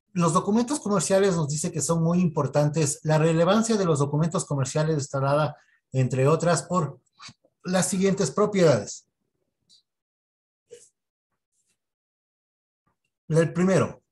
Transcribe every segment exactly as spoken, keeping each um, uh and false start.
los documentos comerciales nos dice que son muy importantes. La relevancia de los documentos comerciales está dada, entre otras, por las siguientes propiedades. El primero,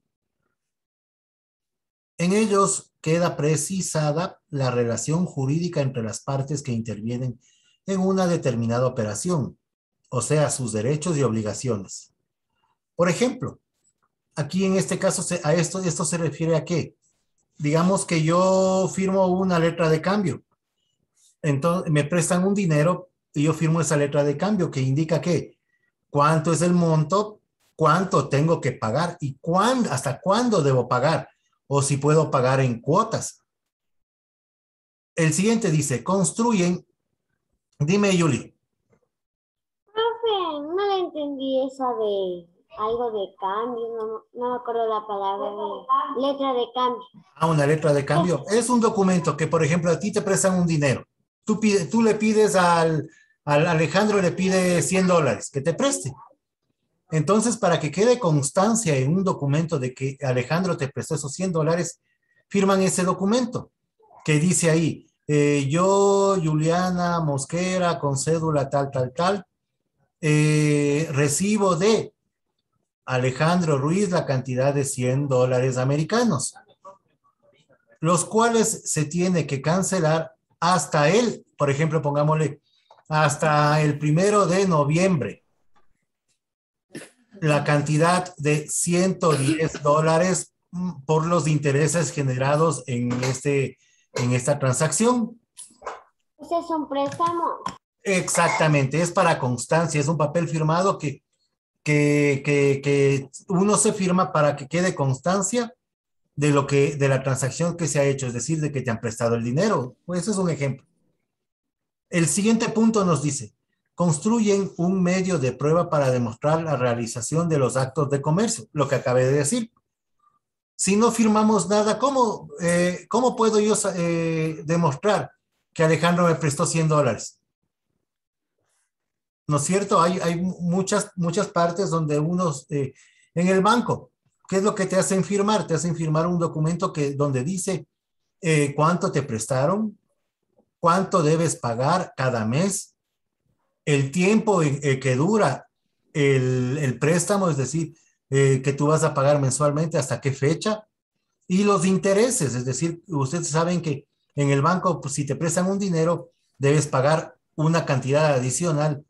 en ellos queda precisada la relación jurídica entre las partes que intervienen en una determinada operación, o sea, sus derechos y obligaciones. Por ejemplo, aquí en este caso, a esto, esto se refiere a qué. Digamos que yo firmo una letra de cambio. Entonces me prestan un dinero y yo firmo esa letra de cambio que indica que cuánto es el monto, cuánto tengo que pagar y cuándo, hasta cuándo debo pagar o si puedo pagar en cuotas. El siguiente dice, construyen, dime Yuli. Profe, no le entendí esa de algo de cambio, no, no me acuerdo la palabra de letra de cambio. Ah, una letra de cambio. Es un documento que, por ejemplo, a ti te prestan un dinero. Tú, pide, tú le pides al, al Alejandro, le pide cien dólares que te preste. Entonces, para que quede constancia en un documento de que Alejandro te prestó esos cien dólares, firman ese documento que dice ahí, eh, yo, Juliana Mosquera, con cédula tal, tal, tal, eh, recibo de Alejandro Ruiz la cantidad de cien dólares americanos, los cuales se tiene que cancelar hasta él, por ejemplo, pongámosle, hasta el primero de noviembre la cantidad de ciento diez dólares por los intereses generados en, este, en esta transacción. Ese es un préstamo. Exactamente, es para constancia, es un papel firmado que, que, que, que uno se firma para que quede constancia de lo que, de la transacción que se ha hecho, es decir, de que te han prestado el dinero. Pues eso es un ejemplo. El siguiente punto nos dice, construyen un medio de prueba para demostrar la realización de los actos de comercio, lo que acabé de decir. Si no firmamos nada, ¿cómo, eh, cómo puedo yo eh, demostrar que Alejandro me prestó cien dólares? ¿No es cierto? Hay, hay muchas, muchas partes donde uno, eh, en el banco, ¿qué es lo que te hacen firmar? Te hacen firmar un documento que, donde dice eh, cuánto te prestaron, cuánto debes pagar cada mes, el tiempo en, eh, que dura el, el, préstamo, es decir, eh, que tú vas a pagar mensualmente, hasta qué fecha, y los intereses, es decir, ustedes saben que en el banco, pues, si te prestan un dinero, debes pagar una cantidad adicional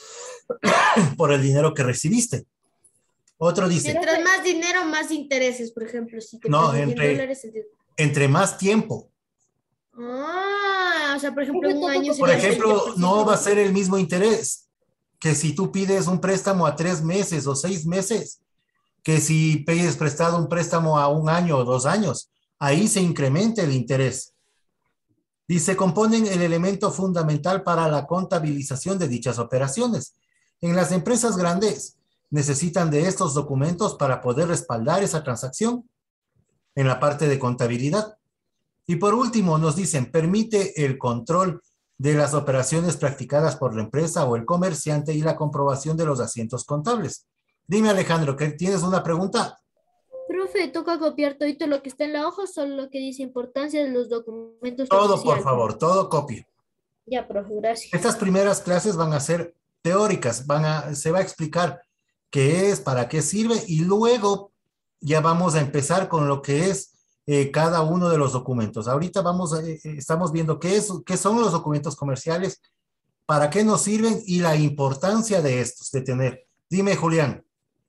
por el dinero que recibiste. Otro dice, Mientras más dinero, más intereses, por ejemplo, si te no, prestan cien entre, dólares. El... entre más tiempo. Ah, o sea, por ejemplo, en un año Por sería el veinte ejemplo, por no va a ciento. ser el mismo interés que si tú pides un préstamo a tres meses o seis meses, que si pides prestado un préstamo a un año o dos años, ahí se incrementa el interés. Dice, componen el elemento fundamental para la contabilización de dichas operaciones. En las empresas grandes necesitan de estos documentos para poder respaldar esa transacción en la parte de contabilidad. Y por último, nos dicen, permite el control de las operaciones practicadas por la empresa o el comerciante y la comprobación de los asientos contables. Dime, Alejandro, ¿que tienes una pregunta? Profe, toca copiar todo lo que está en la hoja, solo lo que dice importancia de los documentos Todo, por comerciales. favor, todo copie. Ya, profe, gracias. Estas primeras clases van a ser teóricas, van a, se va a explicar qué es, para qué sirve y luego ya vamos a empezar con lo que es eh, cada uno de los documentos. Ahorita vamos, eh, estamos viendo qué, es, qué son los documentos comerciales, para qué nos sirven y la importancia de estos, de tener. Dime, Julián.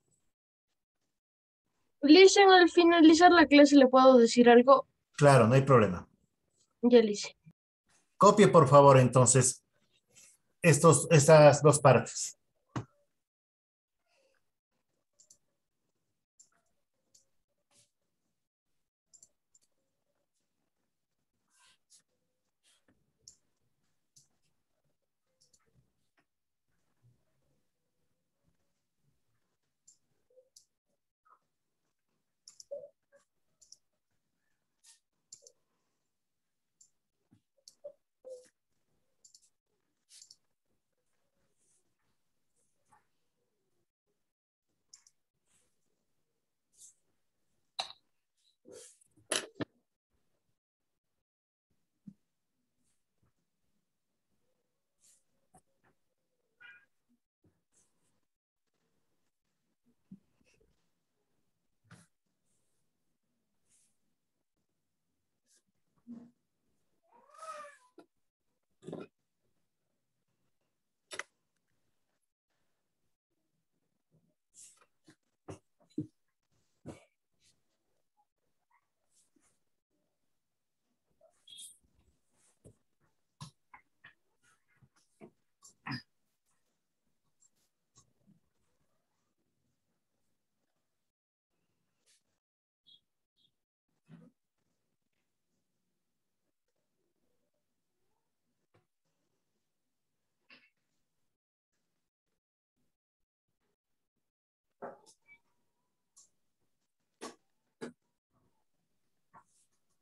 Listen, al finalizar la clase le puedo decir algo. Claro, no hay problema. Ya le hice. Copie, por favor, entonces, estos, estas dos partes.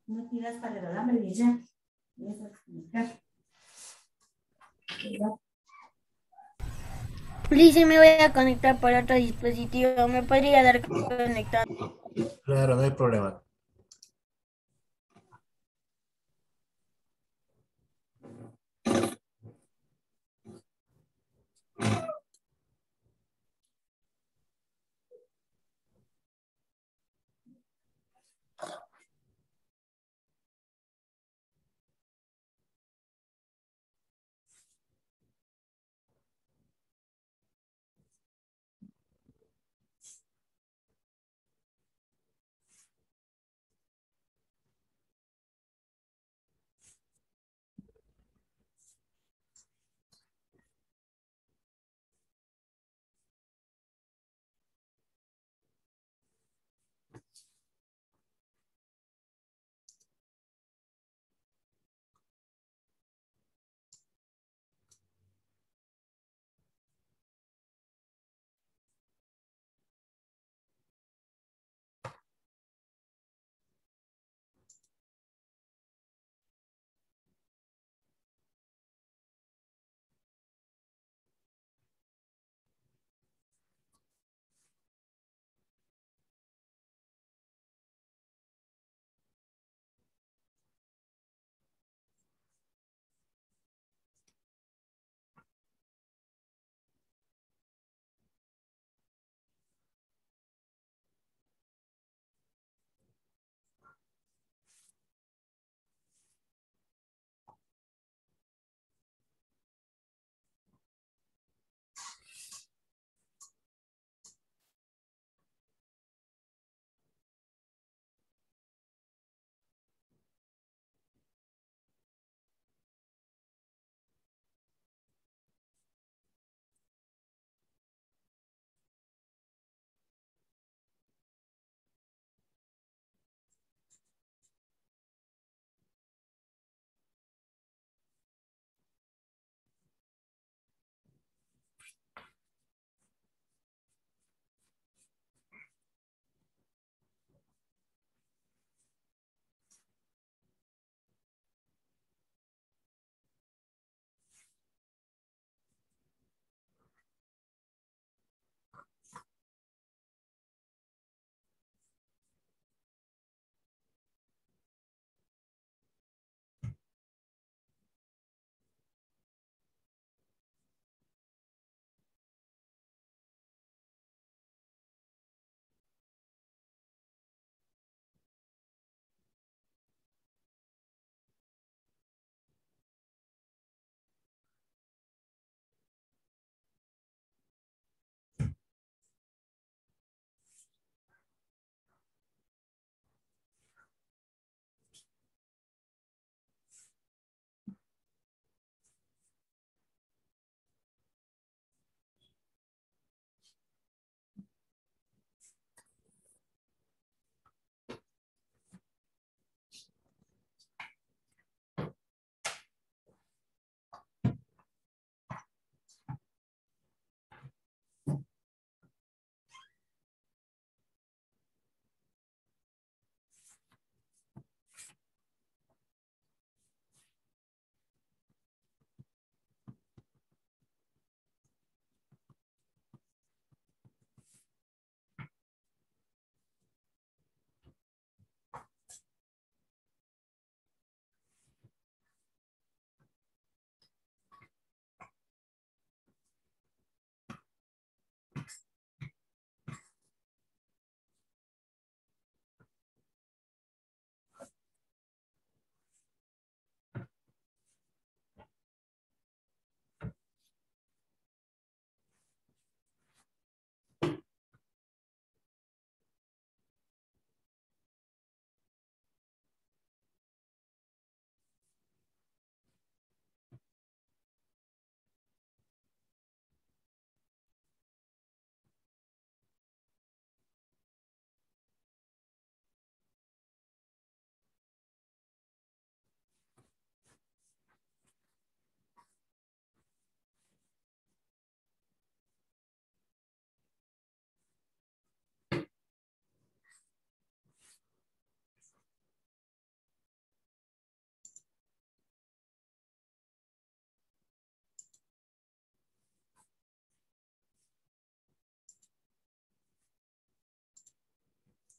No tiras para el alambre y ya. Y eso es conectar. Lizy, me voy a conectar por otro dispositivo. ¿Me podría dar conectado? Claro, no hay problema.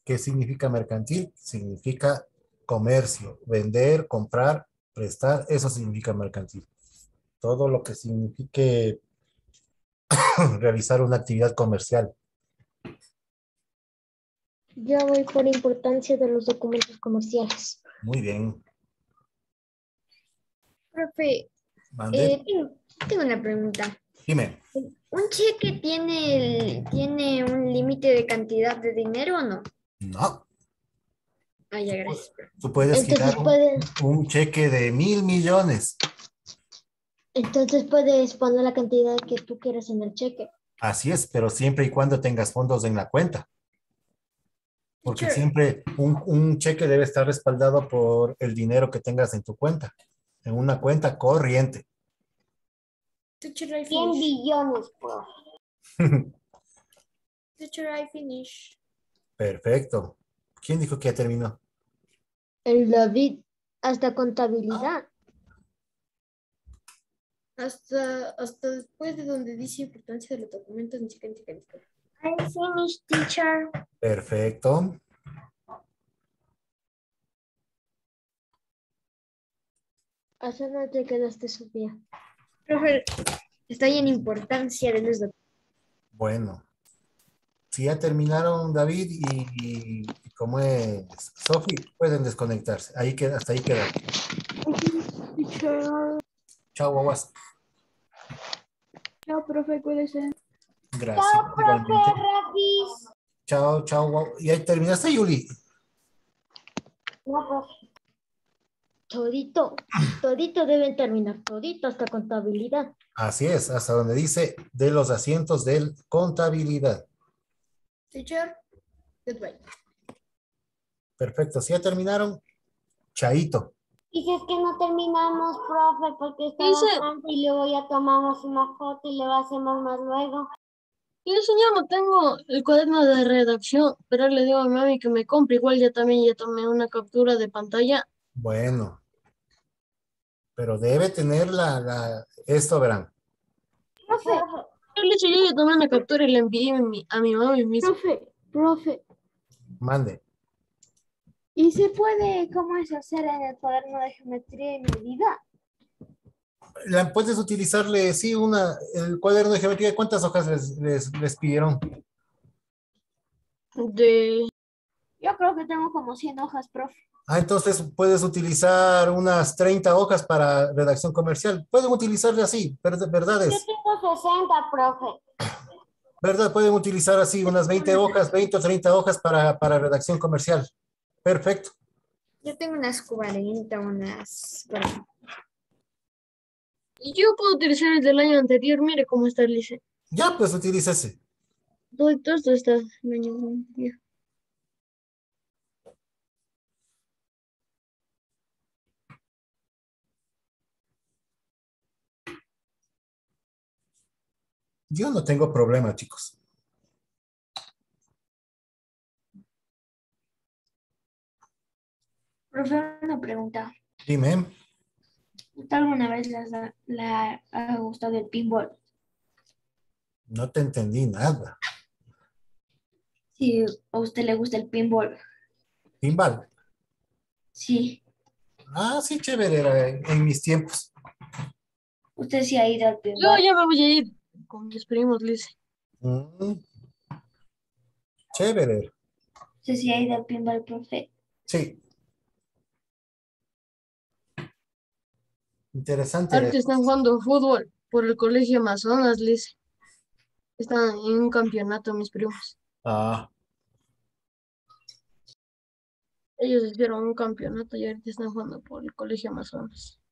¿Qué significa mercantil? Significa comercio, vender, comprar, prestar, eso significa mercantil. Todo lo que signifique realizar una actividad comercial. Yo voy por importancia de los documentos comerciales. Muy bien. Profe, Mande. eh, tengo, tengo una pregunta. Dime. ¿Un cheque tiene, el- tiene un límite de cantidad de dinero o no? No. Ah, ya, gracias. Tú puedes Entonces girar un, puede, un cheque de mil millones. entonces puedes poner la cantidad que tú quieras en el cheque. Así es, pero siempre y cuando tengas fondos en la cuenta. Porque Teacher, siempre un, un cheque debe estar respaldado por el dinero que tengas en tu cuenta. En una cuenta corriente. teacher, I cien finish. billones, profe. Teacher, I finish. Perfecto. ¿Quién dijo que ya terminó? El David, hasta contabilidad. Hasta, hasta después de donde dice importancia de los documentos, ni siquiera, ni siquiera, ni siquiera. I finish, teacher. Perfecto. ¿Hasta dónde te quedaste, Sofía? Profe, estoy en importancia de los documentos. Bueno. Si ya terminaron David y, y como es Sofi, pueden desconectarse. Ahí queda, hasta ahí queda. Teacher. Chao, guaguas. Chao, profe, cuídese. Gracias. Chao, profe Igualmente. Rafis. Chao, chao, guau. ¿Y ahí terminaste, Yuli? No, profe. Todito, todito deben terminar, todito hasta contabilidad. Así es, hasta donde dice de los asientos de contabilidad. Teacher, goodbye. Perfecto. Si ya terminaron, chaito. Y si es que no terminamos, profe, porque está Dice- bastante y luego ya tomamos una foto y le hacemos más luego. Y señor, no tengo el cuaderno de redacción, pero le digo a mi mami que me compre. Igual ya también ya tomé una captura de pantalla. Bueno. Pero debe tener la, la, esto verán. Profe, Yo le dije, yo ya tomé una captura y la envié a mi, a mi mami mismo. Profe, profe, Mande. ¿y se puede, cómo es hacer en el cuaderno de geometría y medida? La, puedes utilizarle, sí, una, el cuaderno de geometría. ¿Cuántas hojas les, les, les pidieron? De... Yo creo que tengo como cien hojas, profe. Ah, entonces puedes utilizar unas treinta hojas para redacción comercial. Pueden utilizarle así, ¿verdad? yo ¿Verdades? tengo sesenta, profe. ¿Verdad? Pueden utilizar así unas veinte hojas, veinte o treinta hojas para, para redacción comercial. Perfecto. Yo tengo unas cuarenta, unas... bueno, Y yo puedo utilizar el del año anterior. Mire cómo está el lice. Ya, pues utiliza ese. Todo, todo esto está el año anterior. Yo no tengo problema, chicos. profe, una pregunta. Dime. ¿Usted alguna vez le ha, le ha gustado el pinball? No te entendí nada. Si a usted le gusta el pinball. Pinball. Sí, Ah, sí, chévere era en, en mis tiempos. usted sí ha ido al Yo pinball. ya me voy a ir con mis primos, lice. Mm, chévere. Usted sí ha ido al pinball, profe. Sí. Interesante era Ahorita eso. están jugando fútbol por el colegio Amazonas, lice. Están en un campeonato, mis primos. Ah, Ellos hicieron un campeonato y ahorita están jugando por el colegio Amazonas.